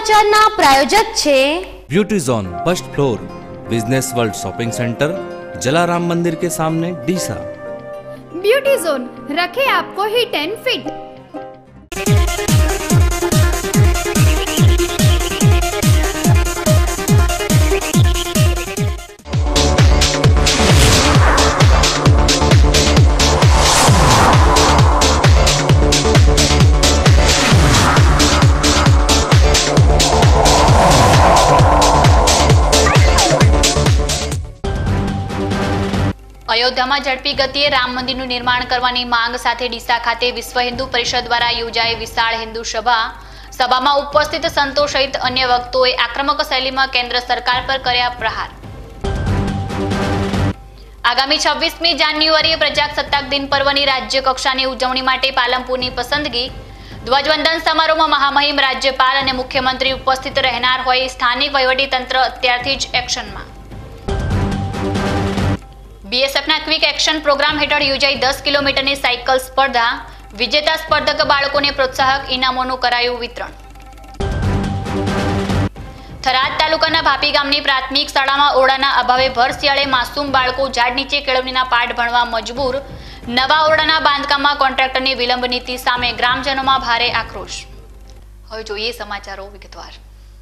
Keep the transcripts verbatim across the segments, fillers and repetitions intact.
સમાચારના પ્રાયોજક છે beauty zone first floor business world shopping centre Jalaram मंदिर के सामने डीसा। ब्यूटी जोन रखे आपको हिट एंड फिट। અયોધ્યામાં ઝડપી ગતિએ રામ મંદિરનું નિર્માણ કરવાની માંગ સાથે ડીસા ખાતે વિશ્વ હિન્દુ પરિષદ દ્વારા યોજાઈ વિશાળ હિન્દુ સભા સભામાં ઉપસ્થિત સંતો સહિત અન્ય વક્તાઓએ આક્રમક શૈલીમાં કેન્દ્ર સરકાર પર કર્યા પ્રહાર। આગામી છવ્વીસમી જાન્યુઆરીએ પ્રજાસત્તાક દિન પર્વની રાજ્ય કક્ષાની ઉજવણી માટે પાલનપુરની પસંદગી। ધ્વજવંદન સમારોહમાં મહામહિમ રાજ્યપાલ અને મુખ્યમંત્રી ઉપસ્થિત રહેનાર હોય સ્થાનિક વહીવટીતંત્ર અત્યારથી જ એક્શનમાં। બીએસએફના ક્વિક એક્શન પ્રોગ્રામ હેઠળ યોજાઈ દસ કિલોમીટરની સાયકલ સ્પર્ધા। વિજેતા સ્પર્ધક બાળકોને પ્રોત્સાહક ઇનામોનું કરાયું વિતરણ। થરાદ તાલુકાના ભાપી ગામની પ્રાથમિક શાળામાં ઓરડાના અભાવે ભર શિયાળે માસૂમ બાળકો ઝાડ નીચે કેળવણીના પાઠ ભણવા મજબૂર। નવા ઓરડાના બાંધકામમાં કોન્ટ્રાક્ટરની વિલંબ નીતિ સામે ગ્રામજનોમાં ભારે આક્રોશ। હવે જોઈએ સમાચારો વિગતવાર।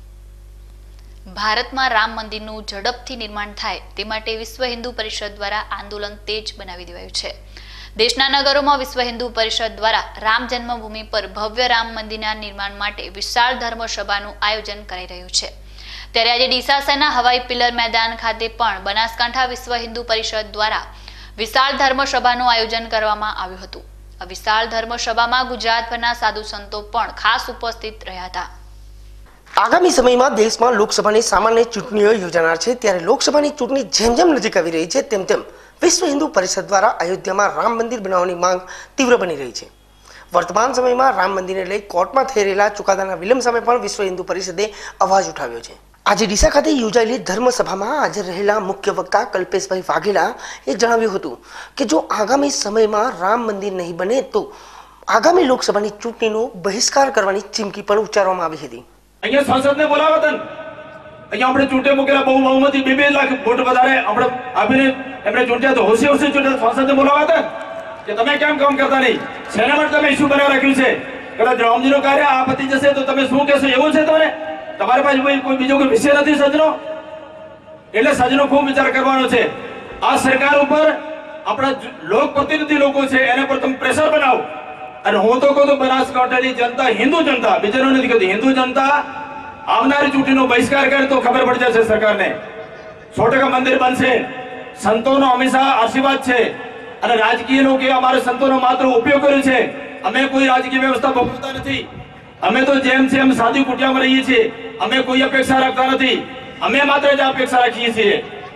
ભારતમાં રામ મંદિરનું ઝડપથી નિર્માણ થાય તે માટે વિશ્વ હિન્દુ પરિષદ દ્વારા આંદોલન તેજ બનાવી દેવાયું છે। દેશના નગરોમાં વિશ્વ હિન્દુ પરિષદ દ્વારા રામ જન્મભૂમિ પર ભવ્ય રામ મંદિરના નિર્માણ માટે વિશાળ ધર્મ સભાનું આયોજન કરાઈ રહ્યું છે। ત્યારે આજે ડીસા શહેરના હવાઈ પિલર મેદાન ખાતે પણ બનાસકાંઠા વિશ્વ હિન્દુ પરિષદ દ્વારા વિશાળ ધર્મ સભાનું આયોજન કરવામાં આવ્યું હતું। આ વિશાળ ધર્મ સભામાં ગુજરાતભરના સાધુ સંતો પણ ખાસ ઉપસ્થિત રહ્યા હતા। આગામી સમયમાં દેશમાં લોકસભાની સામાન્ય ચૂંટણીઓ યોજાનાર છે, ત્યારે લોકસભાની ચૂંટણી જેમ જેમ નજીક આવી રહી છે તેમ તેમ વિશ્વ હિન્દુ પરિષદ દ્વારા અયોધ્યામાં રામ મંદિર બનાવવાની માંગ તીવ્ર બની રહી છે। વર્તમાન સમયમાં રામ મંદિરને લઈ કોર્ટમાં થઈ રહેલા ચુકાદાના વિલંબ સામે પણ વિશ્વ હિન્દુ પરિષદે અવાજ ઉઠાવ્યો છે। આજે ડીસા ખાતે યોજાયેલી ધર્મસભામાં હાજર રહેલા મુખ્ય વક્તા કલ્પેશભાઈ વાઘેલા એ જણાવ્યું હતું કે જો આગામી સમયમાં રામ મંદિર નહીં બને તો આગામી લોકસભાની ચૂંટણીનો બહિષ્કાર કરવાની ચીમકી પણ ઉચ્ચારવામાં આવી હતી। અહીંયા સંસદને બોલાવતા ને અહીંયા આપણે ચૂંટે મૂકેલા બહુ બહુમતી બે બે લાખ વોટ વધારે આપણે આપીને એમણે ચૂંટ્યા તો હોશી હોશી ચૂંટ્યા સંસદને બોલાવતા કે તમે કેમ કામ કરતા નહીં, શેના માટે તમે ઇસ્યુ બનાવી રાખ્યું છે? કદાચ રામજીનું કાર્ય આ પતી જશે તો તમે શું કહેશો? એવું છે તમને? તમારી પાસે કોઈ બીજો કોઈ વિષય નથી સજનો? એટલે સજનો ખૂબ વિચાર કરવાનો છે। આ સરકાર ઉપર આપણા લોક પ્રતિનિધિ લોકો છે એના પર તમે પ્રેશર બનાવો। અને હું તો કહું તો બનાસકાંઠાની જનતા, હિન્દુ જનતા, બીજાનો નથી કહેતી, હિન્દુ જનતા આવનારી ચૂંટણીનો બહિષ્કાર કરે તો ખબર પડી જશે સરકારને। સો ટકા મંદિર બનશે। સંતોનો હંમેશા આશીર્વાદ છે અને રાજકીય લોકો અમારા સંતોનો માત્ર ઉપયોગ કર્યો છે। અમે કોઈ રાજકીય વ્યવસ્થા ભોગવતા નથી। અમે તો જેમ છે એમ સાદી કુટિયામાં રહીએ છીએ। અમે કોઈ અપેક્ષા રાખતા નથી। અમે માત્ર જ અપેક્ષા રાખીએ છીએ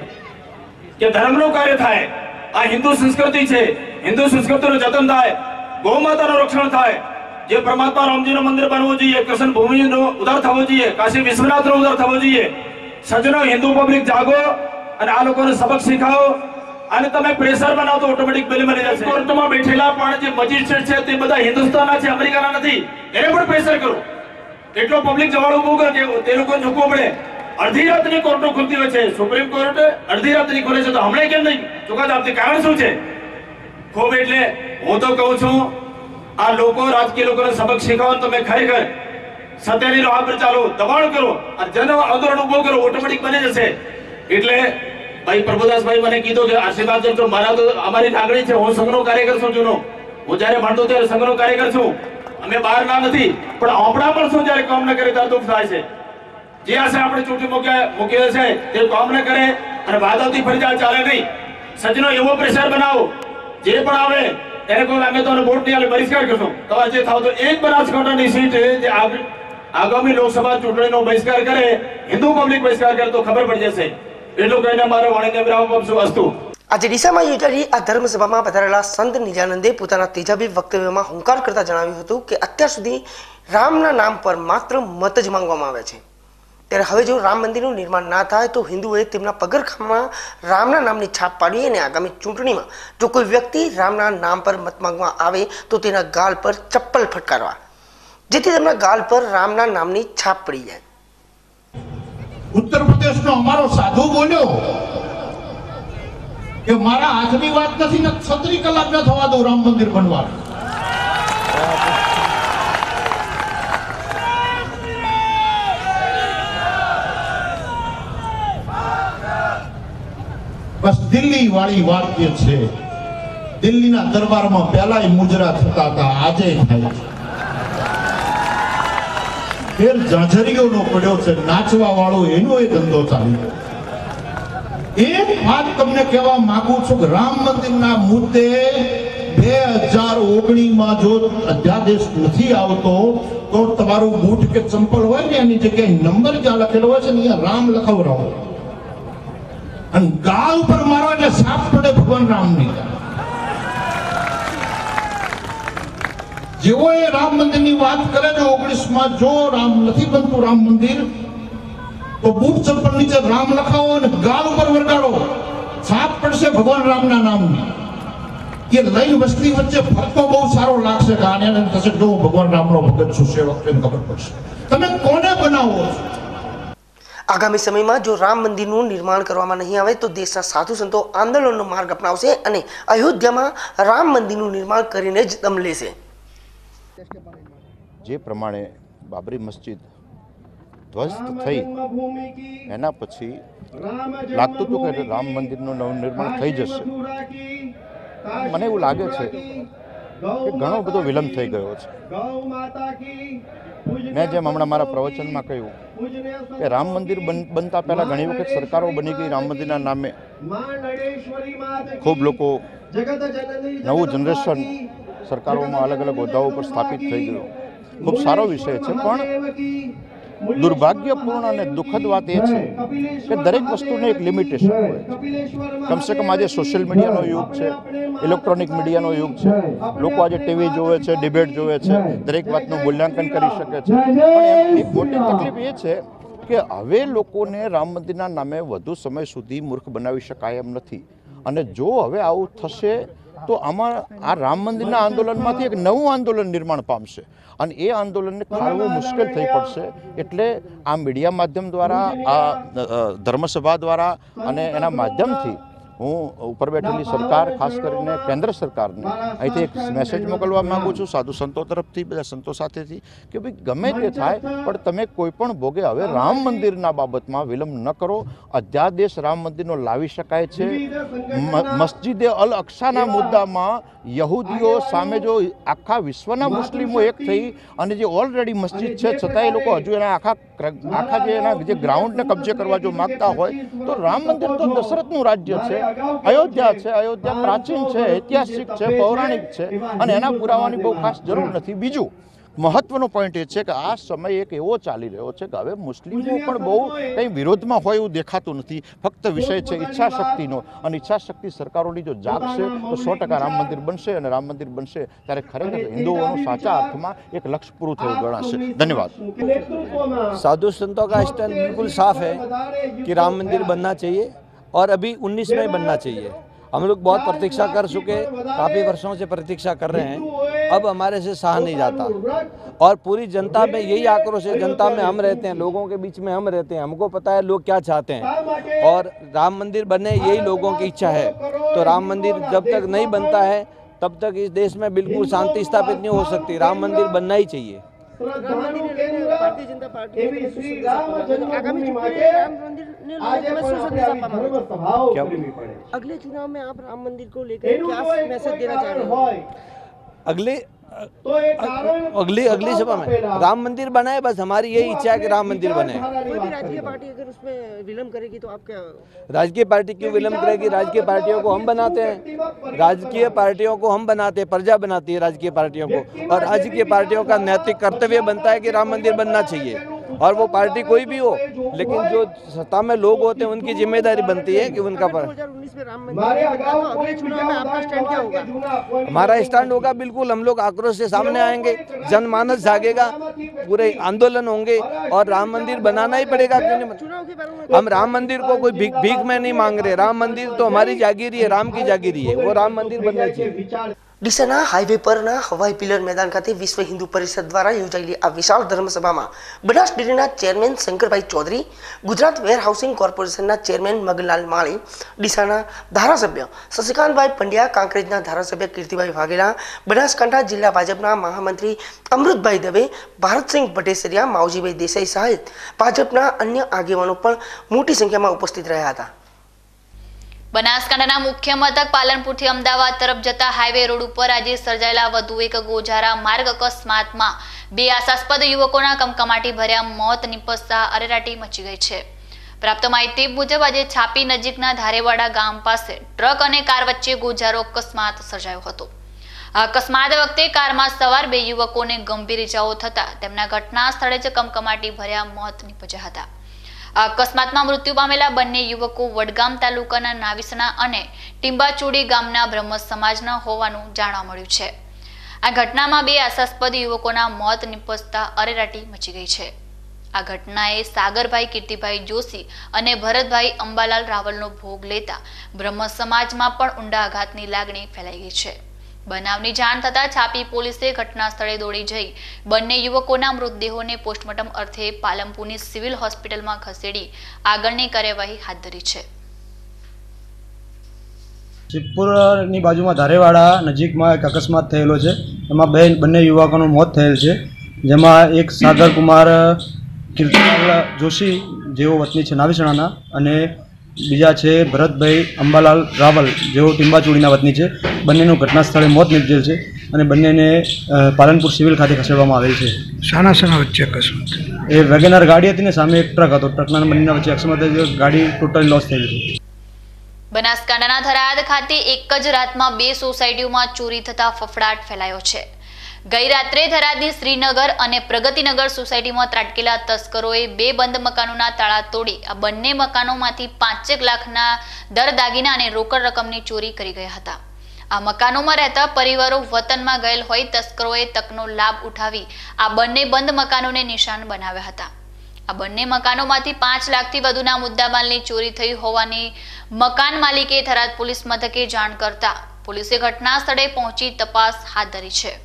કે ધર્મનું કાર્ય થાય। આ હિન્દુ સંસ્કૃતિ છે, હિન્દુ સંસ્કૃતિનું જતન થાય, ગૌ માતાનું રક્ષણ થાય। જે પરમાત્મા રામજીનું મંદિર બનવું જોઈએ, કૃષ્ણ ભૂમિનો ઉદ્ધાર થવો જોઈએ, કાશી વિશ્વનાથનો ઉદ્ધાર થવો જોઈએ। સજનો હિન્દુ પબ્લિક જાગો અને આ લોકોને સબક શીખાવો। અને તમે પ્રેશર બનાવો તો ઓટોમેટિક બિલ મળી જશે। કોર્ટમાં બેઠેલા પણ જે મેજિસ્ટ્રેટ છે તે બધા હિન્દુસ્તાનના છે, અમેરિકાના નથી। એને પણ પ્રેશર કરો, એટલો પબ્લિક જવાળ ઉભો કરે કે તે લોકો ઝૂકવું પડે। અડધી રાતની કોર્ટો ખુલતી હોય છે, સુપ્રીમ કોર્ટ અડધી રાતની ખોલે છે તો હમણાં કેમ નહીં ચુકાદો આપતી? કારણ શું છે? ખૂબ એટલે હું તો કહું છું આ લોકો રાજકીય લોકોને સબક શીખવાનું તમે ખરેખર સત્યની રાહ પર ચાલો, દબાણ કરો અને જન આંદોલન ઉભો કરો, ઓટોમેટિક બની જશે। એટલે ભાઈ પ્રભુદાસભાઈ મને કીધું કે આશીર્વાદ કરજો। મારા તો અમારી લાગણી છે, હું સંઘનો કાર્યકર છું જૂનો। હું જયારે ભણતો ત્યારે સંઘનો કાર્યકર છું। અમે બહાર ના નથી પણ આપણા પણ શું જયારે કામ ન કરે ત્યારે દુઃખ થાય છે। જે આશે આપણે ચૂંટણી મૂક્યા મૂકીએ છે તે કામ ન કરે અને વાદાવતી ફરજિયાત ચાલે નહીં। સજનો એવો પ્રેશર બનાવો, જે પણ આવે એને કોઈ અમે તો વોટ નહીં આલે બહિષ્કાર કરશો। તમારે જે થાવ તો એક બનાસકાંઠાની સીટ જે આગામી લોકસભા ચૂંટણીનો બહિષ્કાર કરે, હિન્દુ પબ્લિક બહિષ્કાર કરે તો ખબર પડી જશે। એટલું કહીને મારે વાણીને વિરામ આપશું। અસ્તુ। આજે ડીસામાં યોજાયેલી આ ધર્મસભામાં પધારેલા સંત નિજાનંદે પોતાના તેજાબી વક્તવ્યમાં હુંકાર કરતા જણાવ્યું હતું કે અત્યાર સુધી રામના નામ પર માત્ર મત જ માંગવામાં આવે છે, ત્યારે હવે જો રામ મંદિરનું નિર્માણ ના થાય તો હિન્દુઓએ તેમના પગરખામાં રામના નામની છાપ પાડી અને આગામી ચૂંટણીમાં જો કોઈ વ્યક્તિ રામના નામ પર મત માંગવા આવે તો તેના ગાલ પર ચપ્પલ ફટકારવા, જેથી તેમના ગાલ પર રામના નામની છાપ પડી જાય। उत्तर प्रदेश नो हमारो साधु बोलो कि मारा हाथनी बात नहीं न छत्री कलाक न थवा दो राम मंदिर बनवा। बस दिल्ली वाली बात ये छे, दिल्ली ना दरबार में पहला ही मुजरा थता था, आजे थाय फिर जाजरियो नो पड्यो छे, नाचवा वाळो एनो ए धंधो चाली। एक बात तमने कहेवा मांगू छुं कि राम मंदिरना मुद्दे दो हज़ार ओगनीस में जो अध्यादेश नहीं आवतो तो तमारू बूट के चंपल होय ने एनी जग्याए नंबर ज्यां लखेलो होय छे ने अहींया राम लखावराવો अन गाल पर मारो એટલે સાપ પડે ભગવાન રામની। જેવો એ રામ મંદિરની વાત કરે છે ઓગણીસ માં જો રામ નથી બનતું રામ મંદિર તો બૂટ ચંપલ નીચે રામ લખાવો અને ગાલ ઉપર વરગાડો, છાપ પડશે ભગવાન રામના નામની। ये લઈ વસ્તી વચ્ચે ફરતો બહુ સારો લાગશે કે આને એમ થશે જો ભગવાન રામનો ભગત છું છે વખતે ખબર પડશે તમે કોને બનાવો છો। આગામી સમયમાં જો રામ મંદિરનું નિર્માણ કરવામાં નહીં આવે તો દેશના સાધુ સંતો આંદોલનનો માર્ગ અપનાવશે અને અયોધ્યામાં રામ મંદિરનું નિર્માણ કરીને જ દમ લેશે। જે પ્રમાણે બાબરી મસ્જિદ ધ્વસ્ત થઈ એના પછી લાગતું હતું કે રામ મંદિરનું નવનિર્માણ થઈ જશે, મને એવું લાગે છે કે ઘણો બધો વિલંબ થઈ ગયો છે। મેં જેમ હમણાં મારા પ્રવચનમાં કહ્યું કે રામ મંદિર બનતા પહેલા ઘણી વખત સરકારો બની ગઈ રામ મંદિરના નામે, ખૂબ લોકો નવું જનરેશન સરકારોમાં અલગ અલગ હોદ્દાઓ પર સ્થાપિત થઈ ગયો, ખૂબ સારો વિષય છે। પણ દુર્ભાગ્યપૂર્ણ અને દુઃખદ વાત એ છે કે દરેક વસ્તુને એક લિમિટેશન હોય છે। કમસે કમ આજે સોશિયલ મીડિયાનો યુગ છે, ઇલેક્ટ્રોનિક મીડિયાનો યુગ છે, લોકો આજે ટીવી જોવે છે, ડિબેટ જોવે છે, દરેક વાતનું મૂલ્યાંકન કરી શકે છે। પણ એક મોટી તકલીફ એ છે કે હવે લોકોને રામ મંદિરના નામે વધુ સમય સુધી મૂર્ખ બનાવી શકાય એમ નથી, અને જો હવે આવું થશે તો આમાં આ રામ મંદિરના આંદોલનમાંથી એક નવું આંદોલન નિર્માણ પામશે અને એ આંદોલનને ખાળવું મુશ્કેલ થઈ પડશે। એટલે આ મીડિયા માધ્યમ દ્વારા, આ ધર્મસભા દ્વારા અને એના માધ્યમથી હું ઉપર બેઠેલી સરકાર, ખાસ કરીને કેન્દ્ર સરકારને અહીંથી એક મેસેજ મોકલવા માગું છું, સાધુ સંતો તરફથી, બધા સંતો સાથેથી, કે ભાઈ ગમે તે થાય પણ તમે કોઈ પણ ભોગે હવે રામ મંદિરના બાબતમાં વિલંબ ન કરો। અધ્યાદેશ રામ મંદિરનો લાવી શકાય છે। મસ્જિદે અલ અક્સાના મુદ્દામાં યહૂદીઓ સામે જો આખા વિશ્વના મુસ્લિમો એક થઈ અને જે ઓલરેડી મસ્જિદ છે છતાં એ લોકો હજુ એના આખા આખા જે એના જે ગ્રાઉન્ડને કબજે કરવા જો માગતા હોય તો રામ મંદિર તો દશરથનું રાજ્ય છે, અયોધ્યા છે, અયોધ્યા પ્રાચીન છે, ઐતિહાસિક છે, પૌરાણિક છે અને એના પુરાવાની બહુ ખાસ જરૂર નથી। બીજું મહત્વનો પોઈન્ટ એ છે કે આ સમય એક એવો ચાલી રહ્યો છે કે હવે મુસ્લિમો પણ બહુ કંઈ વિરોધમાં હોય એવું દેખાતું નથી, ફક્ત વિષય છે ઈચ્છા શક્તિનો, અને ઈચ્છા શક્તિ સરકારોની જો જાગશે તો સો ટકા રામ મંદિર બનશે, અને રામ મંદિર બનશે ત્યારે ખરેખર હિન્દુઓનું સાચા અર્થમાં એક લક્ષ્ય પૂરું થયું ગણાશે। ધન્યવાદ। साधु संतों का स्टैंड बिल्कुल साफ है कि राम मंदिर बनना चाहिए और अभी उन्नीस में बनना चाहिए। हम लोग बहुत प्रतीक्षा कर चुके, काफ़ी वर्षों से प्रतीक्षा कर रहे हैं, अब हमारे से सहा नहीं जाता और पूरी जनता में यही आक्रोश है। जनता में हम रहते हैं, लोगों के बीच में हम रहते हैं, हमको पता है लोग क्या चाहते हैं और राम मंदिर बने यही लोगों की इच्छा है। तो राम मंदिर जब तक नहीं बनता है तब तक इस देश में बिल्कुल शांति स्थापित नहीं हो सकती। राम मंदिर बनना ही चाहिए। भारतीय जनता पार्टी आगामी अगले चुनाव में आप राम मंदिर को लेकर क्या मैसेज देना चाह रहे हैं? अगले अगली अगली सभा में राम मंदिर बनाए, बस हमारी यही इच्छा है कि राम मंदिर बने। कोई भी राजकीय पार्टी अगर उसमें विलम्ब करेगी तो आप क्या? राजकीय पार्टी क्यों विलम्ब करेगी? राजकीय पार्टियों को हम बनाते हैं, राजकीय पार्टियों को हम बनाते हैं, प्रजा बनाती है राजकीय पार्टियों को, और राजकीय पार्टियों का नैतिक कर्तव्य बनता है कि राम मंदिर बनना चाहिए। और वो पार्टी कोई भी हो, लेकिन जो सत्ता में लोग होते हैं उनकी जिम्मेदारी बनती है कि उनका पर... दो हज़ार उन्नीस में राम मंदिर बनता तो अगले चुनाव में आपका स्टैंड क्या होगा? हमारा स्टैंड होगा बिल्कुल, हम लोग आक्रोश से सामने आएंगे, जनमानस जागेगा, पूरे आंदोलन होंगे और राम मंदिर बनाना ही पड़ेगा। हम राम मंदिर को कोई भीख भीख में नहीं मांग रहे, राम मंदिर तो हमारी जागीरी है, राम की जागीरी है, वो राम मंदिर बनना चाहिए। ડીસાના હાઈવે પરના હવાઈ પિલર મેદાન ખાતે વિશ્વ હિન્દુ પરિષદ દ્વારા યોજાયેલી આ વિશાળ ધર્મસભામાં બનાસ ડેરીના ચેરમેન શંકરભાઈ ચૌધરી, ગુજરાત વેરહાઉસિંગ કોર્પોરેશનના ચેરમેન મગનલાલ માળી, ડીસાના ધારાસભ્ય શશિકાંતભાઈ પંડ્યા, કાંકરેજના ધારાસભ્ય કીર્તિભાઈ વાઘેલા, બનાસકાંઠા જિલ્લા ભાજપના મહામંત્રી અમૃતભાઈ દવે, ભારતસિંહ ભટેસરિયા, માવજીભાઈ દેસાઈ સહિત ભાજપના અન્ય આગેવાનો પણ મોટી સંખ્યામાં ઉપસ્થિત રહ્યા હતા. બનાસકાંઠાના મુખ્ય મથક પાલનપુરથી અમદાવાદ તરફ જતા હાઈવે રોડ ઉપર આજે સર્જાયેલા વધુ એક ગોજારા માર્ગ અકસ્માતમાં બે આશાસ્પદ યુવકોના કમકમાટી ભર્યા મોત નિપજતા અરેરાટી મચી ગઈ છે. પ્રાપ્ત માહિતી મુજબ આજે છાપી નજીકના ધારેવાડા ગામ પાસે ટ્રક અને કાર વચ્ચે ગોજારો અકસ્માત સર્જાયો હતો. આ અકસ્માત વખતે કારમાં સવાર બે યુવકોને ગંભીર ઇજાઓ થતા તેમના ઘટના સ્થળે જ કમકમાટી ભર્યા મોત નિપજ્યા હતા. આ અકસ્માતમાં મૃત્યુ પામેલા બંને યુવકો વડગામ તાલુકાના નાવિસણા અને ટીંબાચુડી ગામના બ્રહ્મ સમાજના હોવાનું જાણવા મળ્યું છે. આ ઘટનામાં બે આશાસ્પદ યુવકોના મોત નિપજતા અરેરાટી મચી ગઈ છે. આ ઘટનાએ સાગરભાઈ કીર્તિભાઈ જોશી અને ભરતભાઈ અંબાલાલ રાવલનો ભોગ લેતા બ્રહ્મ સમાજમાં પણ ઊંડા આઘાતની લાગણી ફેલાઈ ગઈ છે. બનાવની જાણ થતાં છાપી પોલીસે ઘટના સ્થળે દોડી જઈ બંને યુવકોના મૃતદેહોને પોસ્ટમોર્ટમ અર્થે પાલનપુરની સિવિલ હોસ્પિટલમાં ખસેડી આગળની કાર્યવાહી હાથ ધરી છે. સિદ્ધપુરની બાજુમાં ધારેવાડા નજીકમાં એક અકસ્માત થયેલો છે. એમાં બે બંને યુવકોનું મોત થયેલ છે, જેમાં એક સાગર કુમાર કીર્તિલાલ જોશી જેઓ વતની છે નાવિસણાના અને બીજા છે ભરતભાઈ અંબાલાલ રાવલ જેઓ ટીંબાચુડીના વતની છે. બંનેનું ઘટના સ્થળે મોત નિપજેલ છે અને બંનેને પાલનપુર સિવિલ ખાતે ખસેડવામાં આવેલ છે. શાના શાના વચ્ચે અકસ્માત? એ વેગેનાર ગાડી હતી ને સામે એક ટ્રક હતો. ટ્રકના બંનેના વચ્ચે અકસ્માત ગાડી ટોટલી લોસ થયેલી છે. બનાસકાંઠાના થરાદ ખાતે એક જ રાતમાં બે સોસાયટીઓમાં ચોરી થતા ફફડાટ ફેલાયો છે. ગઈ રાત્રે થરાદની શ્રીનગર અને પ્રગતિનગર સોસાયટીમાં ત્રાટકેલા તસ્કરોએ બે બંધ મકાનોના તાળા તોડી આ બંને મકાનોમાંથી પાંચેક લાખના દર દાગીના અને રોકડ રકમની ચોરી કરી ગયા હતા. આ મકાનોમાં રહેતા પરિવારો વતનમાં ગયેલ હોય તસ્કરોએ તકનો લાભ ઉઠાવી આ બંને બંધ મકાનોને નિશાન બનાવ્યા હતા. આ બંને મકાનોમાંથી પાંચ લાખથી વધુના મુદ્દામાલની ચોરી થઈ હોવાની મકાન માલિકે થરાદ પોલીસ મથકે જાણ કરતા પોલીસે ઘટના સ્થળે પહોંચી તપાસ હાથ ધરી છે.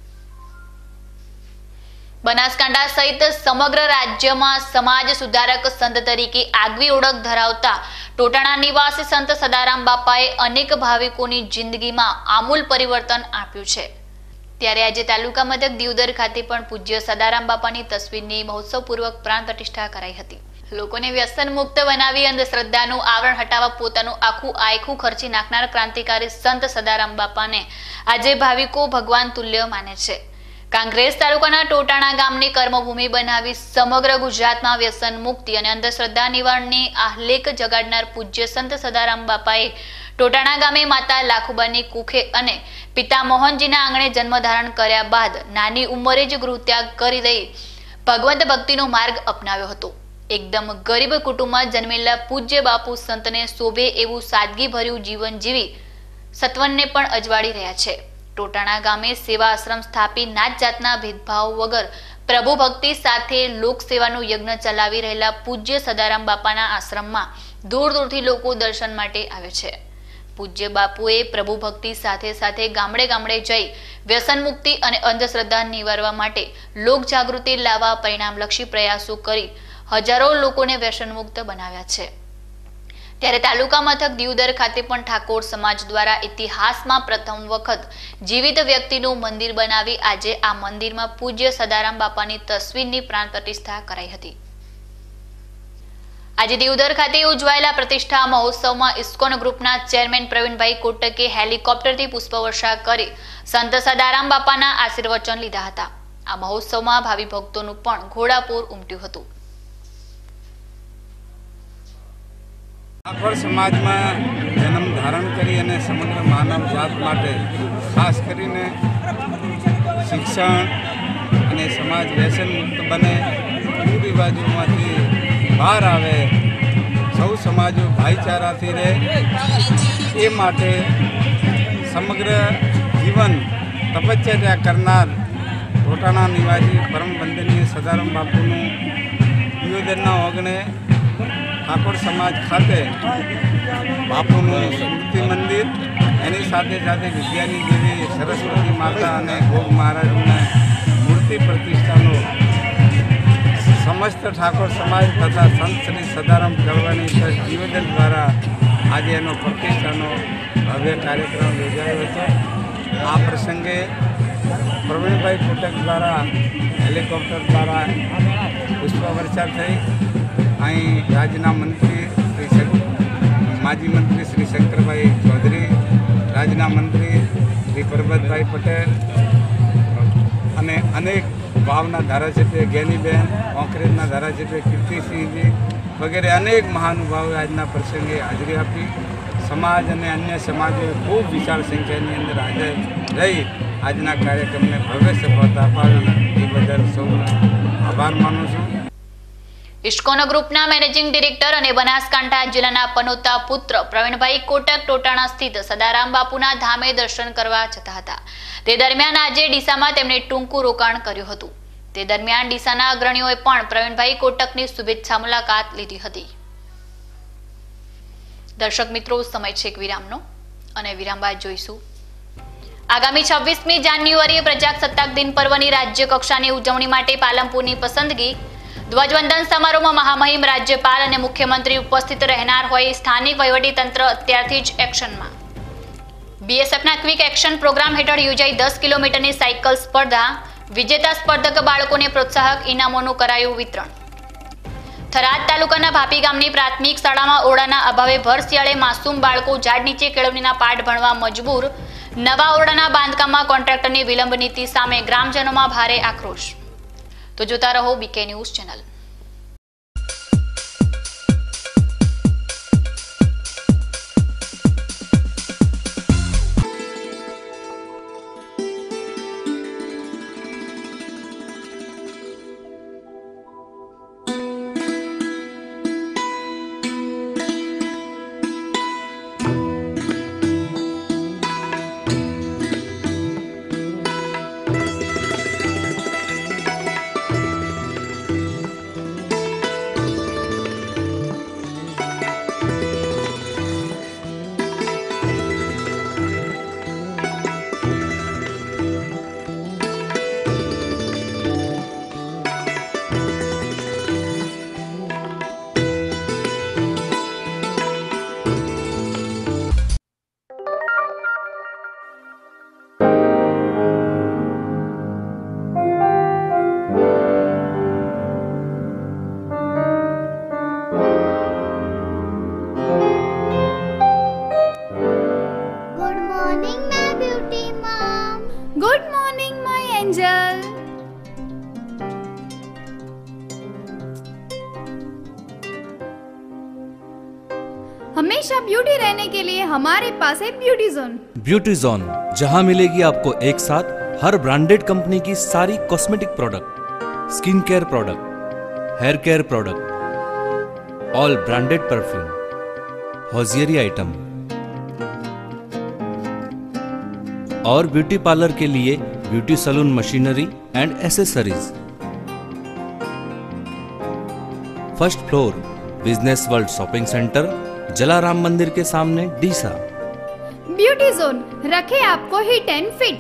બનાસકાંઠા સહિત સમગ્ર રાજ્યમાં સમાજ સુધારક સંત તરીકે આગવી ઓળખ ધરાવતા ટોટાણા નિવાસી સંત સદારામ બાપાએ અનેક ભાવિકોની જિંદગીમાં આમૂલ પરિવર્તન આપ્યું છે. ત્યારે આજે તાલુકા મથક દિયોદર ખાતે પણ પૂજ્ય સદારામ બાપાની તસવીરની મહોત્સવપૂર્વક પ્રાણ પ્રતિષ્ઠા કરાઈ હતી. લોકોને વ્યસન મુક્ત બનાવી અંધશ્રદ્ધાનું આવરણ હટાવવા પોતાનું આખું આયખું ખર્ચી નાખનાર ક્રાંતિકારી સંત સદારામ બાપાને આજે ભાવિકો ભગવાન તુલ્ય માને છે. કાંકરેજ તાલુકાના ટોટાણા ગામની કર્મભૂમિ બનાવી સમગ્ર ગુજરાતમાં વ્યસન મુક્તિ અને અંધશ્રદ્ધા નિવારણની આહલેખ જગાડનાર પૂજ્ય સંત સદારામ બાપાએ ટોટાણા ગામે માતા લાખુબાની કુખે અને પિતા મોહનજીના આંગણે જન્મ ધારણ કર્યા બાદ નાની ઉંમરે જ ગૃહત્યાગ કરી દઈ ભગવંત ભક્તિનો માર્ગ અપનાવ્યો હતો. એકદમ ગરીબ કુટુંબમાં જન્મેલા પૂજ્ય બાપુ સંતને શોભે એવું સાદગી ભર્યું જીવન જીવી સત્વનને પણ અજવાળી રહ્યા છે. ટોટાણા ગામે સેવા આશ્રમ સ્થાપી નાત જાતના ભેદભાવ વગર પ્રભુ ભક્તિ સાથે લોક સેવાનું યજ્ઞ ચલાવી રહેલા પૂજ્ય સદારામ બાપાના આશ્રમમાં દૂર દૂરથી લોકો દર્શન માટે આવે છે. પૂજ્ય બાપુએ પ્રભુ ભક્તિ સાથે સાથે ગામડે ગામડે જઈ વ્યસન મુક્તિ અને અંધશ્રદ્ધા નિવારવા માટે લોક જાગૃતિ લાવવા પરિણામલક્ષી પ્રયાસો કરી હજારો લોકોને વ્યસન મુક્ત બનાવ્યા છે. ત્યારે તાલુકા મથક દિયોદર ખાતે પણ ઠાકોર સમાજ દ્વારા ઇતિહાસમાં પ્રથમ વખત જીવિત વ્યક્તિનું મંદિર બનાવી આજે આ મંદિરમાં પૂજ્ય સદારામ બાપાની તસવીરની પ્રાણ પ્રતિષ્ઠા કરાઈ હતી. આજે દિયોદર ખાતે ઉજવાયેલા પ્રતિષ્ઠા મહોત્સવમાં ઇસ્કોન ગ્રુપના ચેરમેન પ્રવીણભાઈ કોટકે હેલિકોપ્ટરથી પુષ્પવર્ષા કરી સંત સદારામ બાપાના આશીર્વચન લીધા હતા. આ મહોત્સવમાં ભાવિ ભક્તોનું પણ ઘોડાપૂર ઉમટ્યું હતું. ઠાકોર સમાજમાં જન્મ ધારણ કરી અને સમગ્ર માનવ જાત માટે ખાસ કરીને શિક્ષણ અને સમાજ વ્યસન મુક્ત બને, કુરિવાજોમાંથી બહાર આવે, સૌ સમાજો ભાઈચારાથી રહે, એ માટે સમગ્ર જીવન તપશ્ચર્યા કરનાર ટોટાણા નિવાસી પરમ વંદનીય સદારામ બાપુનું દિયોદરના ઓગણે ઠાકોર સમાજ ખાતે બાપુનું સ્મૃતિ મંદિર એની સાથે સાથે વિદ્યાની દેવી સરસ્વતી માતા અને ગોગ મહારાજના મૂર્તિ પ્રતિષ્ઠાનો સમસ્ત ઠાકોર સમાજ તથા સંત શ્રી સદારામ ચળવળની ટ્રસ્ટ નિવેદન દ્વારા આજે એનો પ્રતિષ્ઠાનો ભવ્ય કાર્યક્રમ યોજાયો હતો. આ પ્રસંગે પ્રવીણભાઈ કોટક દ્વારા હેલિકોપ્ટર દ્વારા પુષ્પવર્ષા થઈ. અહીં રાજ્યના મંત્રી શ્રી માજી મંત્રી શ્રી શંકરભાઈ ચૌધરી, રાજ્યના મંત્રી શ્રી પરબતભાઈ પટેલ અને અનેક વાવના ધારાસભ્ય જ્ઞાનીબેન, કોંકરેજના ધારાસભ્ય કીર્તિસિંહજી વગેરે અનેક મહાનુભાવોએ આજના પ્રસંગે હાજરી આપી. સમાજ અને અન્ય સમાજોએ ખૂબ વિશાળ સંખ્યાની અંદર હાજર રહી આજના કાર્યક્રમને ભવ્ય સફળતા અપાવી એ બદલ સૌનો આભાર માનું છું. ઇસ્કોન ગ્રુપના મેનેજિંગ ડિરેક્ટર અને બનાસકાંઠા જિલ્લાના પનોતા પુત્ર પ્રવીણભાઈ કોટક ટોટાણા સ્થિત સદારામ બાપુના ધામે દર્શન કરવા જતા હતા. તે દરમિયાન આજે ડીસામાં તેમણે ટૂંકું રોકાણ કર્યું હતું. તે દરમિયાન ડીસાના અગ્રણીઓએ પણ પ્રવીણભાઈ કોટકની શુભેચ્છા મુલાકાત લીધી હતી. દર્શક મિત્રો, સમય છે એક વિરામનો અને વિરામ બાદ જોઈશું. આગામી છવ્વીસમી જાન્યુઆરીએ પ્રજાસત્તાક દિન પર્વની રાજ્ય કક્ષાની ઉજવણી માટે પાલનપુરની પસંદગી. ધ્વજવંદન સમારોહમાં મહામહિમ રાજ્યપાલ અને મુખ્યમંત્રી ઉપસ્થિત રહેનાર હોય. સ્થાનિક વહીવટીતંત્ર અત્યારથી જ એક્શનમાં. બીએસએફના ક્વિક એક્શન પ્રોગ્રામ હેઠળ યોજાઈ દસ કિલોમીટરની સાયકલ સ્પર્ધા. વિજેતા સ્પર્ધક બાળકોને પ્રોત્સાહક ઇનામોનું કરાયું વિતરણ. થરાદ તાલુકાના ભાપી ગામની પ્રાથમિક શાળામાં ઓરડાના અભાવે ભર શિયાળે માસૂમ બાળકો ઝાડ નીચે કેળવણીના પાઠ ભણવા મજબૂર. નવા ઓરડાના બાંધકામમાં કોન્ટ્રાક્ટરની વિલંબ નીતિ સામે ગ્રામજનોમાં ભારે આક્રોશ. તો જોતા રહો બીકે ન્યૂઝ ચેનલ. हमेशा ब्यूटी रहने के लिए हमारे पास है ब्यूटी जोन. ब्यूटी जोन, जहां मिलेगी आपको एक साथ हर ब्रांडेड कंपनी की सारी cosmetic product, skin care product, hair care product, all branded perfume, hosiery item और ब्यूटी पार्लर के लिए beauty salon machinery and accessories. First floor, business world shopping centre, Jalaram मंदिर के सामने, डीसा. ब्यूटी जोन, रखे आपको हिट एंड फिट.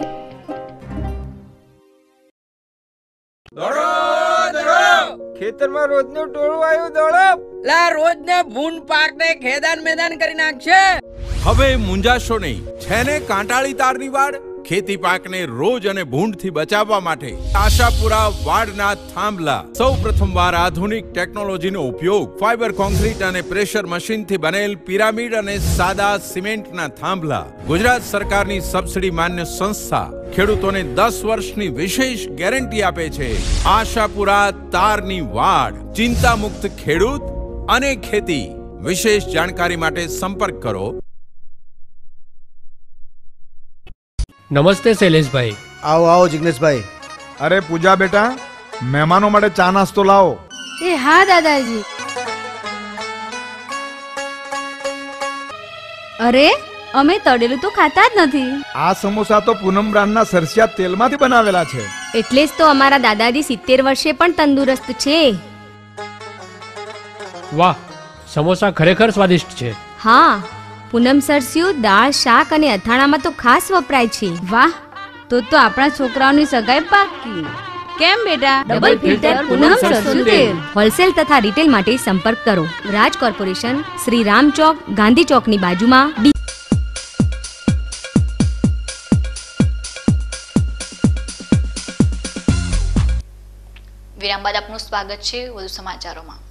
દોડો દોડો ખેતરમાં રોજનું ટોળું આવ્યું દોડો લા રોજને ભૂંડ પાકને ખેદાન મેદાન કરી નાખશે. હવે મુંજાશો નહીં, છે ને કાંટાળી તારની વાડ. ખેતી પાકને રોજ અને ભૂંડથી બચાવવા માટે આશાપુરા વાડના થાંભલા. સૌ પ્રથમવાર આધુનિક ટેકનોલોજીનો ઉપયોગ, ફાઈબર કોન્ક્રીટ અને પ્રેશર મશીનથી બનેલ પિરામિડ અને સાદા સિમેન્ટના થાંભલા. ગુજરાત સરકારની સબસિડી માન્ય સંસ્થા ખેડૂતોને દસ વર્ષની વિશેષ ગેરંટી આપે છે. આશાપુરા તારની વાડ, ચિંતા મુક્ત ખેડૂત અને ખેતી. વિશેષ જાણકારી માટે સંપર્ક કરો. નમસ્તે શૈલેષભાઈ. આવો આવો જિગ્નેશભાઈ. અરે પૂજા બેટા, મહેમાનો માટે ચા નાસ્તો લાવો. એ હા દાદાજી. અરે અમે તળેલું તો ખાતા જ નથી. આ સમોસા તો પૂનમ બ્રાન્ડના સરસિયા તેલમાંથી બનાવેલા છે. એટલે જ તો અમારા દાદાજી સિત્તેર વર્ષે પણ તંદુરસ્ત છે. વાહ, સમોસા ખરેખર સ્વાદિષ્ટ છે. હા, પૂનમ સરસ્યું દાળ શાક અને અથાણામાં તો ખાસ વપરાય છે. વાહ, તો તો આપણા છોકરાઓની સગાઈ પાકી. કેમ બેટા? ડબલ ફિલ્ટર પૂનમ સરસું તેલ. હોલસેલ તથા રિટેલ માટે સંપર્ક કરો રાજ કોર્પોરેશન, શ્રી રામ ચોક, ગાંધી ચોકની બાજુમાં. વિરામ બાદ આપનું સ્વાગત છે. વધુ સમાચારોમાં.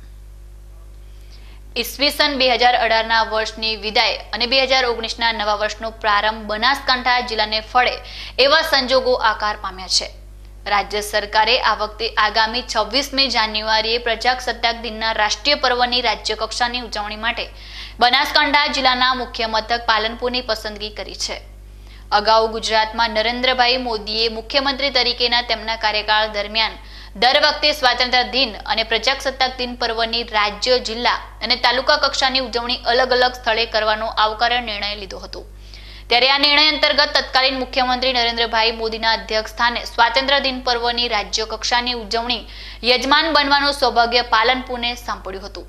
ઈસવીસન બે હજાર અઢારના વર્ષની વિદાય અને બે હજાર ઓગણીસના નવા વર્ષનો પ્રારંભ બનાસકાંઠા જિલ્લાને ફળે એવા સંજોગો આકાર પામ્યા છે. રાજ્ય સરકારે આ વખતે આગામી છવ્વીસમી જાન્યુઆરીએ પ્રજાસત્તાક દિનના રાષ્ટ્રીય પર્વની રાજ્ય કક્ષાની ઉજવણી માટે બનાસકાંઠા જિલ્લાના મુખ્ય મથક પાલનપુરની પસંદગી કરી છે. અગાઉ ગુજરાતમાં નરેન્દ્રભાઈ મોદીએ મુખ્યમંત્રી તરીકેના તેમના કાર્યકાળ દરમિયાન દર વખતે સ્વાતંત્ર્ય દિન અને પ્રજાસત્તાક દિન પર્વની રાજ્ય, જિલ્લા અને તાલુકા કક્ષાની ઉજવણી અલગ અલગ સ્થળે કરવાનો આવકાર્ય નિર્ણય લીધો હતો. ત્યારે આ નિર્ણય અંતર્ગત તત્કાલીન મુખ્યમંત્રી નરેન્દ્રભાઈ મોદીના અધ્યક્ષ સ્થાને સ્વાતંત્ર્ય દિન પર્વની રાજ્ય કક્ષાની ઉજવણી યજમાન બનવાનું સૌભાગ્ય પાલનપુરને સાંપડ્યું હતું.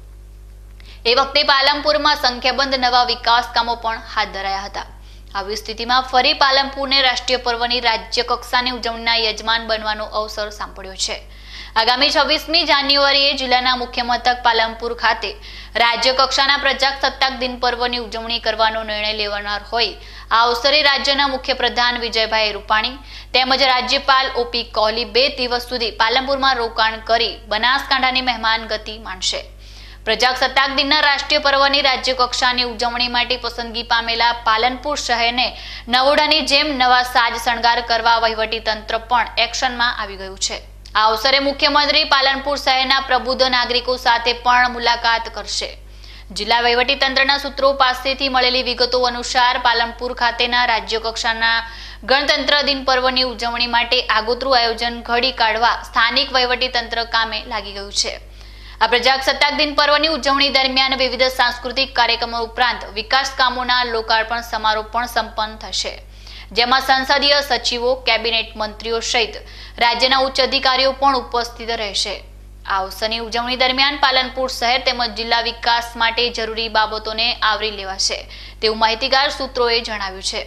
એ વખતે પાલનપુરમાં સંખ્યાબંધ નવા વિકાસ કામો પણ હાથ ધરાયા હતા. આવી સ્થિતિમાં ફરી પાલનપુરને રાષ્ટ્રીય પર્વની રાજ્ય કક્ષાની ઉજવણીના યજમાન બનવાનો અવસર સાંપડ્યો છે. આગામી છવ્વીસમી જાન્યુઆરીએ જિલ્લાના મુખ્ય મથક પાલનપુર ખાતે રાજ્ય કક્ષાના પ્રજાસત્તાક દિન પર્વની ઉજવણી કરવાનો નિર્ણય લેવાનાર હોય આ અવસરે રાજ્યના મુખ્ય પ્રધાન વિજયભાઈ રૂપાણી તેમજ રાજ્યપાલ ઓપી કોહલી બે દિવસ સુધી પાલનપુરમાં રોકાણ કરી બનાસકાંઠાની મહેમાન ગતિ માણશે. પ્રજાસત્તાક દિનના રાષ્ટ્રીય પર્વની રાજ્ય કક્ષાની ઉજવણી માટે પસંદગી પામેલા પાલનપુર શહેરને નવોડાની જેમ નવા સાજ શણગાર કરવા વહીવટી તંત્ર પણ એક્શનમાં આવી ગયું છે. આ અવસરે મુખ્યમંત્રી પાલનપુર શહેરના પ્રબુદ્ધ નાગરિકો સાથે પણ મુલાકાત કરશે. જિલ્લા વહીવટી તંત્રના સૂત્રો પાસેથી મળેલી વિગતો અનુસાર પાલનપુર ખાતેના રાજ્ય કક્ષાના ગણતંત્ર દિન પર્વની ઉજવણી માટે આગોતરું આયોજન ઘડી કાઢવા સ્થાનિક વહીવટી તંત્ર કામે લાગી ગયું છે. આ પ્રજાસત્તાક દિન પર્વની ઉજવણી દરમિયાન વિવિધ સાંસ્કૃતિક કાર્યક્રમો ઉપરાંત વિકાસ કામોના લોકાર્પણ સમારોહ પણ સંપન્ન થશે, જેમાં સંસદીય સચિવો, કેબિનેટ મંત્રીઓ સહિત રાજ્યના ઉચ્ચ અધિકારીઓ પણ ઉપસ્થિત રહેશે. આ અવસરની ઉજવણી દરમિયાન પાલનપુર શહેર તેમજ જિલ્લા વિકાસ માટે જરૂરી બાબતોને આવરી લેવાશે તેવું માહિતીગાર સૂત્રોએ જણાવ્યું છે.